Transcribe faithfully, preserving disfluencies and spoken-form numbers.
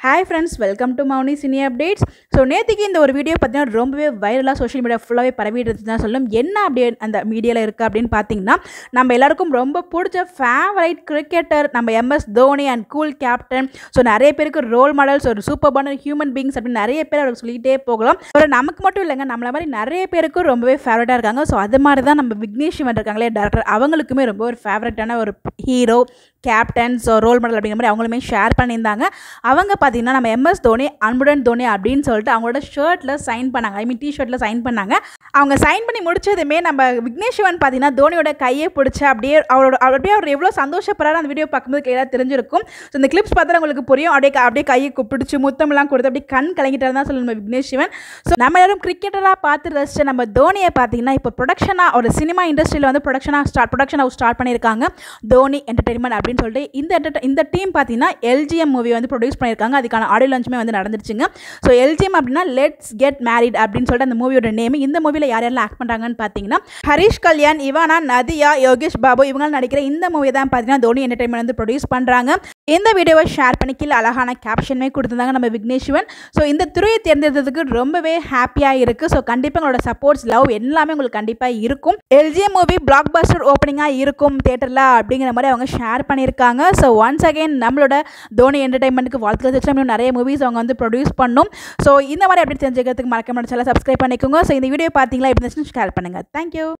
Hi friends, welcome to Mauni Cine Updates. So நேத்திக்கு இந்த ஒரு வீடியோ பார்த்தீங்கன்னா ரொம்பவே வைரலாக சோஷியல் மீடியா ஃபுல்லாகவே பரவிட்டு தான் சொல்லும். என்ன அப்படியே அந்த மீடியாவில் இருக்குது அப்படின்னு பார்த்தீங்கன்னா, நம்ம எல்லாருக்கும் ரொம்ப பிடிச்ச ஃபேவரைட் கிரிக்கெட்டர் நம்ம MS Dhoni and cool captain. So நிறைய பேருக்கு ரோல் மாடல்ஸ், ஒரு சூப்பர்பான ஹியூமன் பீயிங்ஸ் அப்படின்னு நிறைய பேர் அவருக்கு சொல்லிகிட்டே போகலாம். ஒரு நமக்கு மட்டும் இல்லைங்க, நம்மள மாதிரி நிறைய பேருக்கு ரொம்பவே ஃபேவரட்டாக இருக்காங்க. ஸோ அது மாதிரி தான் நம்ம விக்னேஷ்வன் இருக்காங்களே டேரக்டர், அவங்களுக்குமே ரொம்ப ஒரு ஃபேவரட்டான ஒரு hero captain, so role model அப்படிங்கிற மாதிரி அவங்களுமே ஷேர் பண்ணியிருந்தாங்க. அவங்க பார்த்தீங்கன்னா நம்ம எம்எஸ் தோனி அன்புடன் தோனி அப்படின்னு சொல்லிட்டு அவங்களோட ஷர்ட்டில் சைன் பண்ணாங்க, ஐ மீன் டி ஷர்ட்டில் சைன் பண்ணாங்க. அவங்க சைன் பண்ணி முடிச்சதுமே நம்ம விக்னேஷ்வன் பார்த்தீங்கன்னா தோனியோட கையை பிடிச்சி அப்படியே அவரோட அப்படியே அவர் எவ்வளோ சந்தோஷப்படுறாரு அந்த வீடியோ பார்க்கும்போது கிளியராக தெரிஞ்சிருக்கும். ஸோ இந்த கிளிப்ஸ் பார்த்தா உங்களுக்கு புரியும். அப்படியே அப்படியே கையை பிடிச்சி முத்தமெல்லாம் கொடுத்து அப்படியே கண் கலங்கிட்டாரு தான் சொல்லணும் நம்ம விக்னேஷ்வன். ஸோ நம்ம எல்லாரும் கிரிக்கெட்டராக பார்த்து ரசிச்ச நம்ம தோனியை பார்த்தீங்கன்னா இப்போ ப்ரொடக்ஷனாக ஒரு சினிமா இண்டஸ்ட்ரியில் வந்து ப்ரொடக்ஷனாக ஸ்டார்ட் ப்ரொடக்ஷன் ஹவுஸ் ஸ்டார்ட் பண்ணியிருக்காங்க, தோனி என்டர்டைன்மெண்ட் அப்படின்னு சொல்லிட்டு. இந்த இந்த டீம் பார்த்தீங்கன்னா எல்ஜிஎம் மூவி வந்து ப்ரொடியூஸ் பண்ணியிருக்காங்க. அதுக்கான ஆடியோ லான்ச்சுமே வந்து நடந்துருச்சுங்க. ஸோ எல்ஜிஎம் அப்படின்னா லெட்ஸ் கெட் மேரிட் அப்படின்னு சொல்லிட்டு அந்த மூவியோட நேம். இந்த மூவியில் யார் யாரெல்லாம் ஆக்ட் பண்ணுறாங்கன்னு பார்த்தீங்கன்னா ஹரிஷ் கல்யாண், இவானா, நதியா, யோகேஷ் பாபு இவங்க நடிக்கிற இந்த மூவி தான் பார்த்தீங்கன்னா தோனி என்டர்டைன்மெண்ட் வந்து ப்ரொடியூஸ் பண்ணுறாங்க. இந்த வீடியோவை ஷேர் பண்ணி கீழே அழகான கேப்ஷனுமே கொடுத்துருந்தாங்க நம்ம விக்னேஷ்வன். ஸோ இந்த துறையை தேர்ந்தெடுத்ததுக்கு ரொம்பவே ஹாப்பியாக இருக்குது. ஸோ கண்டிப்பாக உங்களோட சப்போர்ட்ஸ், லவ் எல்லாமே உங்களுக்கு கண்டிப்பாக இருக்கும். எல்ஜிஎம் மூவி பிளாக் பஸ்டர் ஓப்பனிங்காக இருக்கும் தேட்டரில் அப்படிங்கிற மாதிரி அவங்க ஷேர் பண்ணியிருக்காங்க. ஸோ ஒன்ஸ் அகெயின் நம்மளோட தோனி என்டர்டைன்மெண்ட்டுக்கு வாழ்த்துக்கள் தெரிவிச்சு நிறைய மூவிஸ் அவங்க வந்து ப்ரொடியூஸ் பண்ணும். ஸோ இந்த மாதிரி அப்படி தெரிஞ்சுக்கிறதுக்கு மறக்காம சேனலை சப்ஸ்கிரைப் பண்ணிக்கோங்க. ஸோ இந்த வீடியோ பார்த்தீங்களா எப்படி இருந்துச்சுன்னு ஷேர் பண்ணுங்கள். தேங்க்யூ.